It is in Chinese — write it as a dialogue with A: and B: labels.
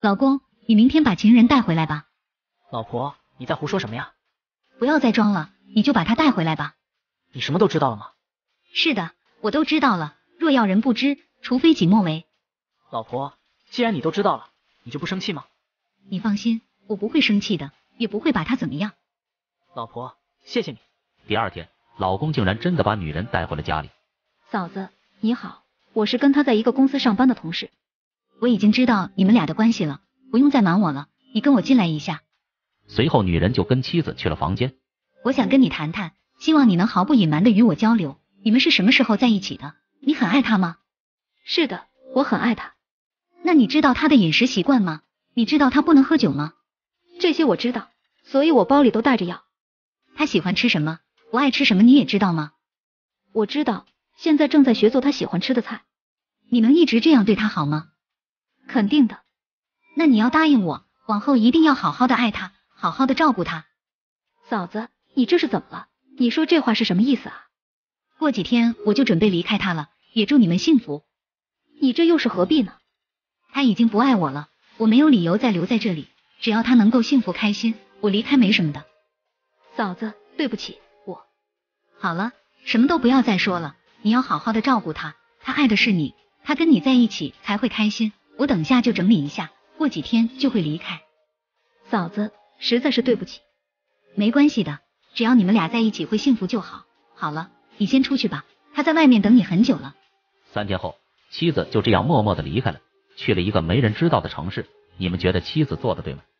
A: 老公，你明天把情人带回来吧。
B: 老婆，你在胡说什么呀？
A: 不要再装了，你就把他带回来吧。
B: 你什么都知道了吗？
A: 是的，我都知道了。若要人不知，除非己莫为。
B: 老婆，既然你都知道了，你就不生气吗？
A: 你放心，我不会生气的，也不会把他怎么样。
B: 老婆，谢谢你。
C: 第二天，老公竟然真的把女人带回了家里。
D: 嫂子，你好，我是跟他在一个公司上班的同事。
A: 我已经知道你们俩的关系了，不用再瞒我了，你跟我进来一下。
C: 随后女人就跟妻子去了房间。
A: 我想跟你谈谈，希望你能毫不隐瞒的与我交流，你们是什么时候在一起的？你很爱他吗？
D: 是的，我很爱他。
A: 那你知道他的饮食习惯吗？你知道他不能喝酒吗？
D: 这些我知道，所以我包里都带着药。
A: 他喜欢吃什么？不爱吃什么你也知道吗？
D: 我知道，现在正在学做他喜欢吃的菜。
A: 你能一直这样对他好吗？
D: 肯定的。
A: 那你要答应我，往后一定要好好的爱他，好好的照顾他。
D: 嫂子，你这是怎么了？你说这话是什么意思啊？
A: 过几天我就准备离开他了，也祝你们幸福。
D: 你这又是何必呢？
A: 他已经不爱我了，我没有理由再留在这里，只要他能够幸福开心，我离开没什么的。
D: 嫂子，对不起，
A: 好了，什么都不要再说了，你要好好的照顾他，他爱的是你，他跟你在一起才会开心。我等下就整理一下，过几天就会离开。
D: 嫂子，实在是对不起。
A: 没关系的，只要你们俩在一起会幸福就好。好了，你先出去吧，他在外面等你很久了。
C: 3天后，妻子就这样默默的离开了，去了一个没人知道的城市。你们觉得妻子做的对吗？